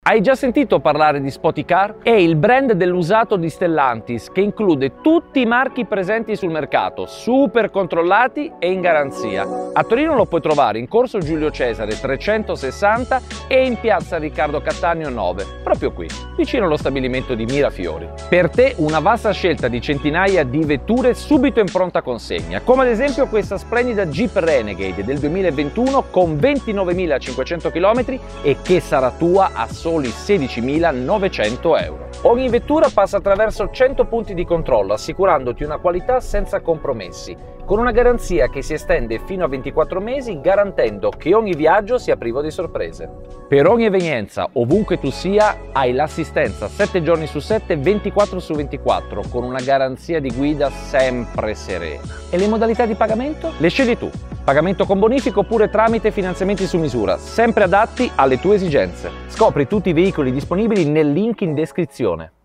Hai già sentito parlare di Spoticar? È il brand dell'usato di Stellantis che include tutti i marchi presenti sul mercato, super controllati e in garanzia. A Torino lo puoi trovare in Corso Giulio Cesare 360 e in Piazza Riccardo Cattaneo 9, proprio qui, vicino allo stabilimento di Mirafiori. Per te una vasta scelta di centinaia di vetture subito in pronta consegna, come ad esempio questa splendida Jeep Renegade del 2021 con 29.500 km e che sarà tua a soli 16.900 euro. Ogni vettura passa attraverso 100 punti di controllo, assicurandoti una qualità senza compromessi, con una garanzia che si estende fino a 24 mesi, garantendo che ogni viaggio sia privo di sorprese. Per ogni evenienza, ovunque tu sia, hai l'assistenza 7 giorni su 7, 24 su 24, con una garanzia di guida sempre serena. E le modalità di pagamento? Le scegli tu. Pagamento con bonifico oppure tramite finanziamenti su misura, sempre adatti alle tue esigenze. Scopri tutti i veicoli disponibili nel link in descrizione.